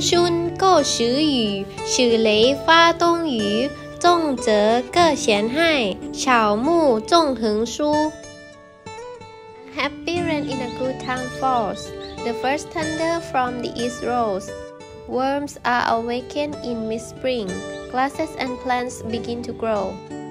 春购时雨，使雷发冬雨，重则各嫌害，草木纵横疏。Happy rain in a good time falls. The first thunder from the east rolls. Worms are awakened in mid-spring. Grasses and plants begin to grow.